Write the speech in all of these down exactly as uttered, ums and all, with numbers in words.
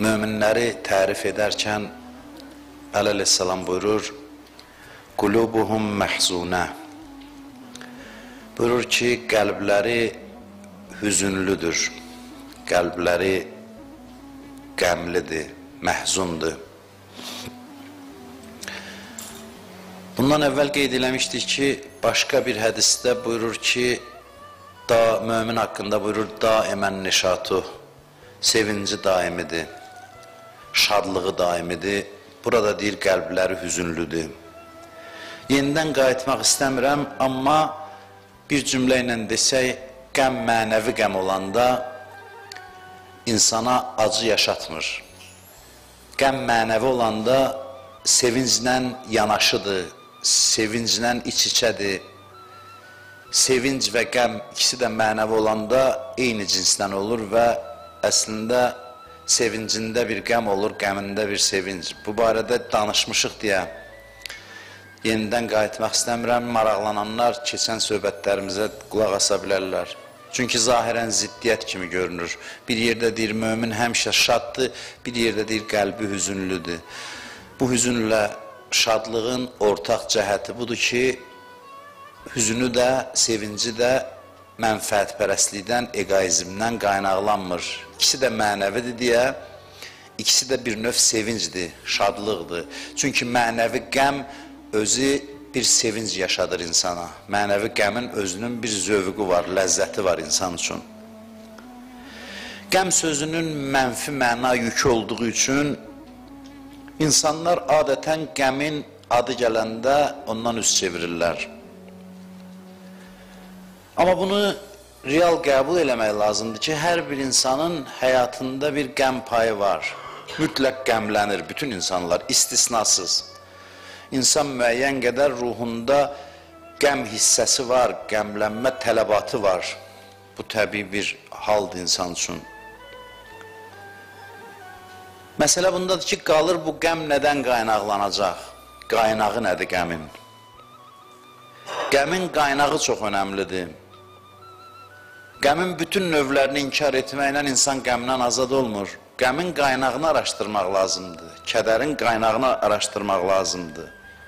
Möminləri tərif edərkən Əleyhisselam buyurur, Qulubuhum məhzunə. Buyurur ki, qəlbləri hüzünlüdür, qəlbləri qəmlidir, məhzundur. Bundan əvvəl qeyd eləmişdik ki, başqa bir hədisdə buyurur ki, da, mömin haqqında buyurur, daimən nişatu, sevinci daimidir, şadlığı daimidir. Burada deyir, qəlbləri hüzünlüdür. Yenidən qayıtmaq istəmirəm, amma bir cümlə ilə desək, qəm mənəvi qəm olanda insana acı yaşatmır. Qəm mənəvi olanda sevinclə yanaşıdır, sevinclə iç-içədir. Sevinc və qəm ikisi də mənəvi olanda eyni cinsdən olur və əslində sevincində bir qəm olur, qəmində bir sevinc. Bu barədə danışmışıq deyə yenidən qayıtmaq istəmirəm. Maraqlananlar keçən söhbətlərimizə qulaq asa bilərlər. Çünki zahirən ziddiyyət kimi görünür. Bir yerdə deyir, mömin həmişə şaddır, bir yerdə deyir, qəlbi hüzünlüdür. Bu hüzünlə şadlığın ortaq cəhəti budur ki, hüzünü də, sevinci də mənfəətpərəstlikdən, egoizmdən qaynaqlanmır. İkisi də mənəvidir deyə, ikisi də bir növ sevincdir, şadlıqdır. Çünki mənəvi qəm özü bir sevinc yaşadır insana. Mənəvi qəmin özünün bir zövqü var, ləzzəti var insan üçün. Qəm sözünün mənfi məna yükü olduğu üçün insanlar adətən qəmin adı gələndə ondan üz çevirirlər. Amma bunu real qəbul eləmək lazımdır ki, hər bir insanın həyatında bir qəm payı var. Mütləq qəmlənir bütün insanlar, istisnasız. İnsan müəyyən qədər ruhunda qəm hissəsi var, qəmlənmə tələbatı var. Bu təbii bir haldır insan üçün. Məsələ bundadır ki, qalır bu qəm nədən qaynaqlanacaq? Qaynağı nədir qəmin? Qəmin qaynağı çox önəmlidir. Qəmin bütün növlərini inkar etməklə insan qəmdən azad olmur. Qəmin qaynağını araşdırmaq lazımdır. Kədərin qaynağını araşdırmaq lazımdır.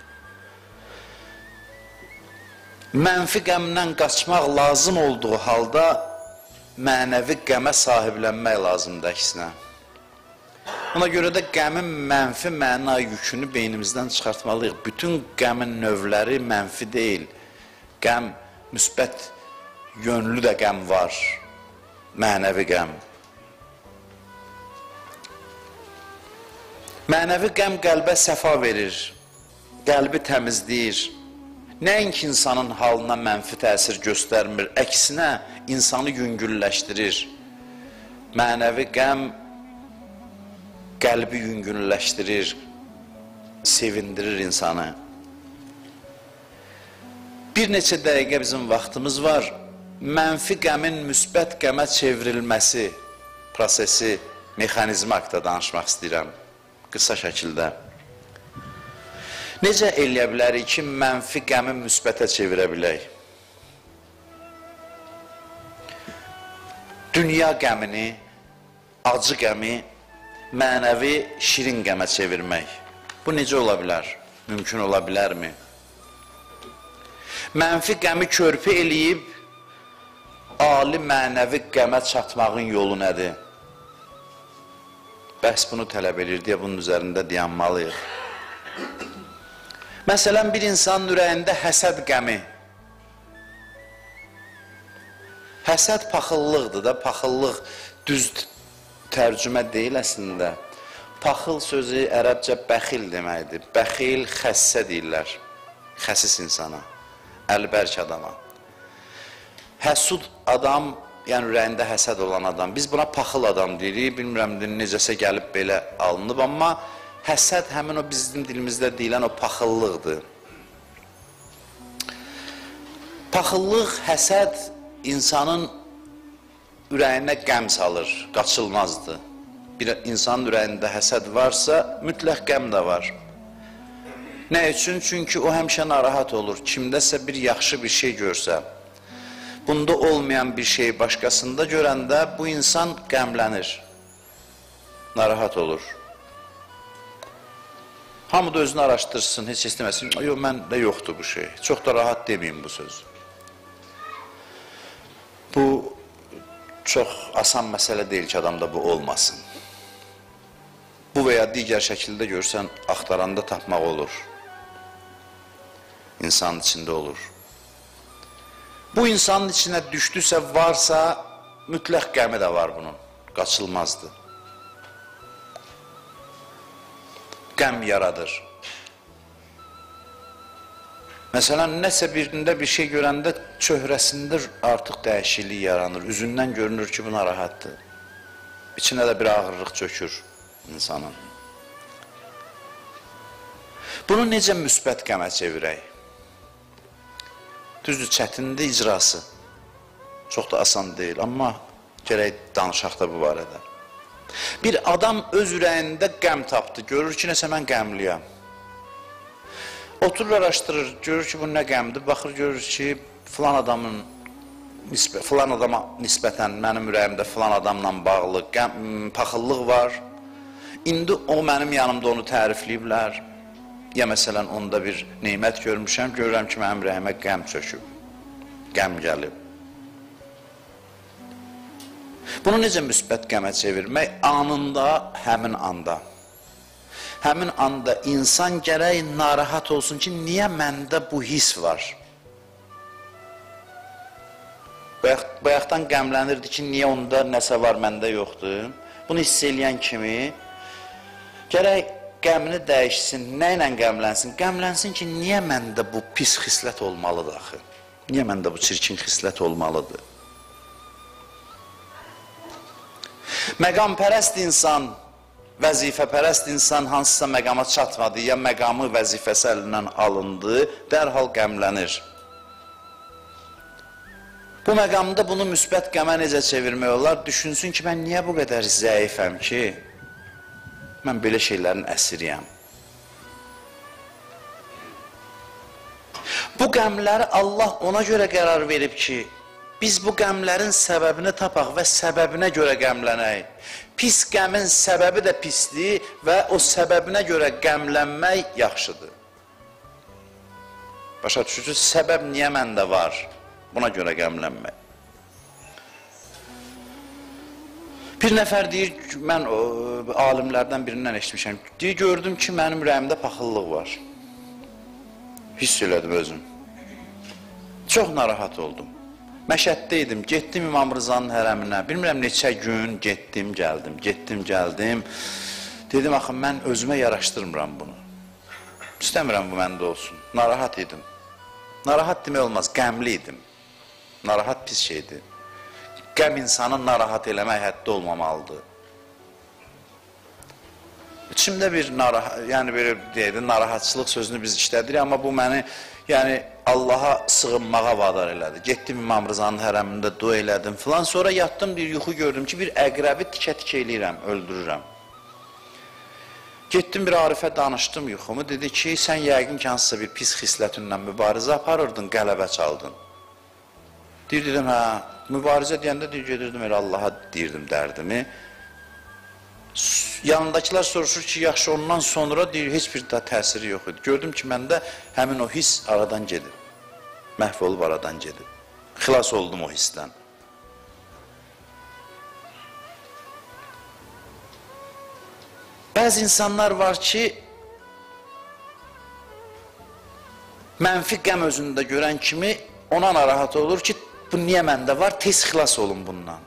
Mənfi qəmdən qaçmaq lazım olduğu halda mənəvi qəmə sahiblənmək lazımdır əksinə. Buna görə də qəmin mənfi məna yükünü beynimizdən çıxartmalıyıq. Bütün qəmin növləri mənfi deyil. Qəm, müsbət yönlü də qəm var, mənəvi qəm. Mənəvi qəm qəlbə səfa verir, qəlbi təmizləyir. Nəinki insanın halına mənfi təsir göstərmir, əksinə insanı yüngülləşdirir. Mənəvi qəm qəlbi yüngülləşdirir, sevindirir insanı. Bir neçə dəqiqə bizim vaxtımız var. Mənfi qəmin müsbət qəmə çevrilməsi prosesi, mexanizmi haqqında danışmaq istəyirəm, qısa şəkildə. Necə eləyə bilərik ki, mənfi qəmi müsbətə çevirə bilək? Dünya qəmini, acı qəmi, mənəvi şirin qəmə çevirmək. Bu necə ola bilər? Mümkün ola bilərmi? Mənfi qəmi körpü eləyib, ali mənəvi qəmə çatmağın yolu nədir? Bəhs bunu tələb edir deyə bunun üzərində dayanmalıyıq. Məsələn, bir insanın ürəyində həsəd qəmi. Həsəd paxıllıqdır da, paxıllıq düz tərcümə deyil əslində. Paxıl sözü ərəbcə bəxil deməkdir. Bəxil, xəssə deyirlər. Xəsis insana, əlbərk adama. Həsud adam, yəni ürəyində həsəd olan adam. Biz buna paxıl adam deyirik, bilmirəm necəsə gəlib belə alınıb, amma həsəd həmin o bizim dilimizdə deyilən o paxıllıqdır. Paxıllıq, həsəd insanın ürəyinə qəm salır, qaçılmazdır. Bir insanın ürəyində həsəd varsa, mütləq qəm də var. Nə üçün? Çünki o həmişə narahat olur. Kimdəsə bir yaxşı bir şey görsə, bunda olmayan bir şey başqasında görəndə bu insan qəmlənir. narahat olur. Hamı da özünü araştırsın, heç istəməsin. Yox, məndə yoxdur bu şey. Çox da rahat deməyim bu söz. Bu çox asan məsələ deyil ki, adamda bu olmasın. Bu və ya digər şəkildə görsən, axtaranda tapmaq olur. İnsanın içində olur. Bu insanın içinə düşdüsə, varsa, mütləq qəmi də var bunun. Qaçılmazdır. Qəm yaradır. Məsələn, nəsə birində bir şey görəndə çöhrəsində artıq dəyişiklik yaranır. Üzündən görünür ki, bu narahatdır. İçinə də bir ağırlıq çökür insanın. Bunu necə müsbət qəmə çevirək? Düzdür, çətindir icrası. Çox da asan deyil, amma gərək danışaq da bu barədə. Bir adam öz ürəyində qəm tapdı, görür ki, nəsə mən qəmliyəm. Oturur, araşdırır, görür ki, bu nə qəmdir, baxır, görür ki, filan adamın, filan adama nisbətən mənim ürəyimdə filan adamla bağlı qəm, paxıllıq var. İndi o mənim yanımda onu tərifləyiblər. Ya məsələn, onda bir neymət görmüşəm, görürəm ki, mənim ürəyimə qəm çöküb, qəm gəlib. Bunu necə müsbət qəmə çevirmək? Anında, həmin anda. Həmin anda insan gərək narahat olsun ki, niyə məndə bu his var? Bayaqdan qəmlənirdi ki, niyə onda nəsə var, məndə yoxdur? Bunu hiss eləyən kimi gərək qəmini dəyişsin, nə ilə qəmlənsin? Qəmlənsin ki, niyə məndə bu pis xislət olmalıdır axı? Niyə məndə bu çirkin xislət olmalıdır? Məqampərəst insan, vəzifəpərəst insan hansısa məqama çatmadı, ya məqamı vəzifəsi əlindən alındı, dərhal qəmlənir. Bu məqamda bunu müsbət qəmə necə çevirmək olar? Düşünsün ki, mən niyə bu qədər zəifəm ki, mən belə şeylərin əsiriyəm. Bu qəmləri Allah ona görə qərar verib ki, biz bu qəmlərin səbəbini tapaq və səbəbinə görə qəmlənək. Pis qəmin səbəbi də pisdir və o səbəbinə görə qəmlənmək yaxşıdır. Başa düşürsünüz, səbəb niyə məndə var? Buna görə qəmlənmək. Bir nəfər deyir, mən o, alimlərdən birindən eşitmişəm, deyir, gördüm ki, mənim ürəyimdə paxıllıq var. Hiss elədim özüm. Çox narahat oldum. Məşəddə idim, getdim İmam Rızanın hərəminə, bilmirəm neçə gün getdim, gəldim, getdim, gəldim. Dedim, axı, mən özümə yaraşdırmıram bunu. İstəmirəm bu məndə olsun. Narahat idim. Narahat demək olmaz, qəmli idim. Narahat pis şeydir. Qəm insanı narahat eləmək həddə olmamalıdır. İçimdə bir narahat, yəni belə deyək, narahatçılıq sözünü biz işlədirik, amma bu məni yəni Allaha sığınmağa vadar elədi. Getdim İmam Rızanın hərəmində dua elədim filan. Sonra yatdım, bir yuxu gördüm ki, bir əqrəbi tikə-tikə eləyirəm, öldürürəm. Getdim bir Arifə danışdım yuxumu. Dedi ki, sən yəqin ki, hansısa bir pis xislətünlə mübarizə aparırdın, qələbə çaldın. Deyir, dedim, hə, mübarizə deyəndə deyir, gedirdim elə Allaha deyirdim dərdimi. Yanındakılar soruşur ki, yaxşı ondan sonra deyir, heç bir daha təsiri yox idi. Gördüm ki, məndə həmin o his aradan gedib. Məhv olub aradan gedib. Xilas oldum o hissdən. Bəzi insanlar var ki, mənfi qəm özündə görən kimi ona narahat olur ki, bu niyə məndə var, tez xilas olun bundan.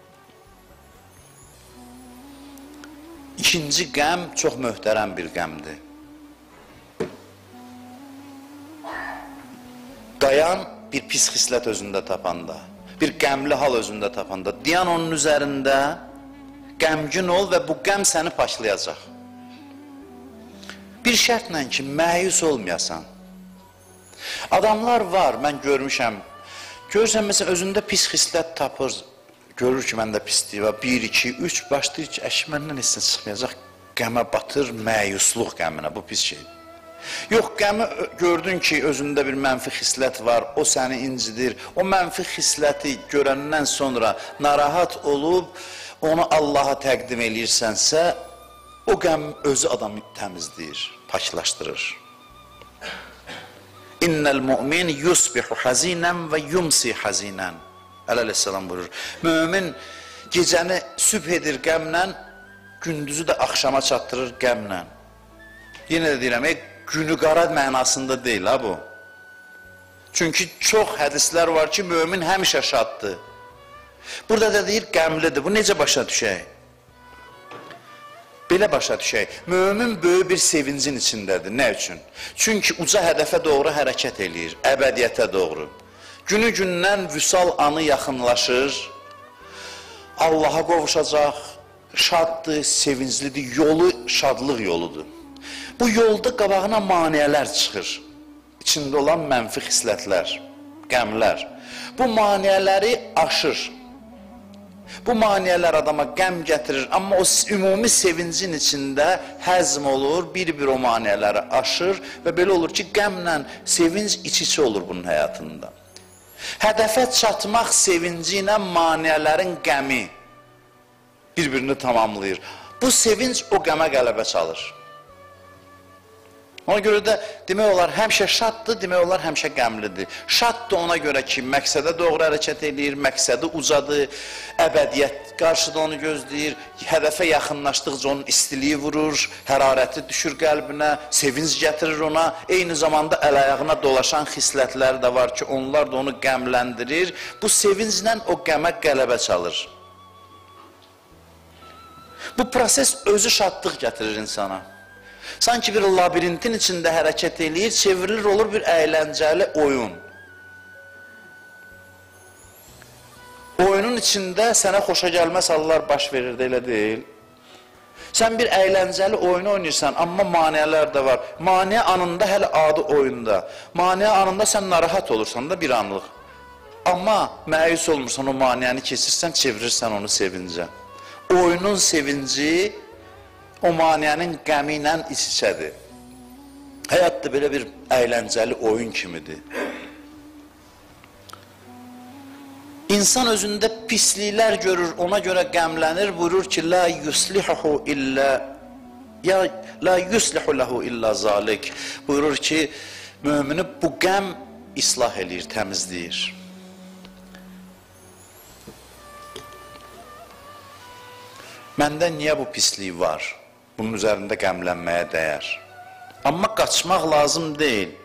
İkinci qəm çox möhtərəm bir qəmdir. Dayan bir pis xislət özündə tapanda, bir qəmli hal özündə tapanda, dayan onun üzərində, qəmgin ol və bu qəm səni paşlayacaq. Bir şərtlə ki, məyus olmayasan. Adamlar var, mən görmüşəm, görürsən məsələn özündə pis xislət tapır, görür ki, məndə pisliyi var, bir, iki, üç, başlayır ki, əşi məndən heç nə çıxmayacaq, qəmə batır, məyusluq qəminə, bu pis şeydir. Yox, qəmi gördün ki, özündə bir mənfi xislət var, o səni incidir, o mənfi xisləti görəndən sonra narahat olub, onu Allaha təqdim eləyirsənsə, o qəm özü adamı təmizləyir, paklaşdırır. İnnəl mu'min yusbihu hazinən və yumsi hazinən. Əleyhisselam buyurur. Mümin gecəni sübh edir qəmlə, gündüzü də axşama çatdırır qəmlə. Yenə də deyirəm, e, günü qara mənasında deyil ha bu. Çünki çox hədislər var ki, mümin həmişə şaddır. Burada da deyir, qəmlidir. Bu necə başa düşək? Belə başa düşək. Mümin böyük bir sevincin içindədir. Nə üçün? Çünki uca hədəfə doğru hərəkət eləyir, əbədiyyətə doğru. Günü gündən vüsal anı yaxınlaşır, Allaha qovuşacaq, şaddır, sevinclidir, yolu şadlıq yoludur. Bu yolda qabağına maneələr çıxır, içində olan mənfi xislətlər, qəmlər. Bu maneələri aşır. Bu maneələr adama qəm gətirir, amma o ümumi sevincin içində həzm olur, bir-bir o maneələri aşır və belə olur ki, qəmlə sevinc iç-içi olur bunun həyatında. Hədəfə çatmaq sevinci ilə maneələrin qəmi bir-birini tamamlayır. Bu sevinc o qəmə qələbə çalır. Ona görə də demək olar həmişə şaddır, demək olar həmişə qəmlidir. Şaddır ona görə ki, məqsədə doğru hərəkət edir, məqsədi ucadır, əbədiyyət qarşıda onu gözləyir, hədəfə yaxınlaşdıqca onun istiliyi vurur, hərarəti düşür qəlbinə, sevinc gətirir ona, eyni zamanda əl-ayağına dolaşan xislətlər də var ki, onlar da onu qəmləndirir. Bu sevinclə o qəmə qələbə çalır. Bu proses özü şadlıq gətirir insana. Sanki bir labirintin içində hərəkət eləyir, çevrilir, olur bir əyləncəli oyun. Oyunun içində sənə xoşa gəlməz hallar baş verir, elə deyil. Sən bir əyləncəli oyunu oynayırsan, amma maneələr də var. Maneə anında hələ adi oyunda. Maneə anında sən narahat olursan da bir anlıq. Amma məyus olmursan, o maneəni keçirsən, çevirirsən onu sevincə. Oyunun sevinci o maneənin qəmi ilə iç-içədir. Həyat da belə bir əyləncəli oyun kimidir. İnsan özündə pisliklər görür, ona görə qəmlənir, buyurur ki, la yuslihu illə ya la yuslihu lahu illa zalik. Buyurur ki, mömini bu qəm islah eləyir, təmizləyir. Məndə niyə bu pislik var? Bunun üzərində qəmlənməyə dəyər. Amma qaçmaq lazım deyil.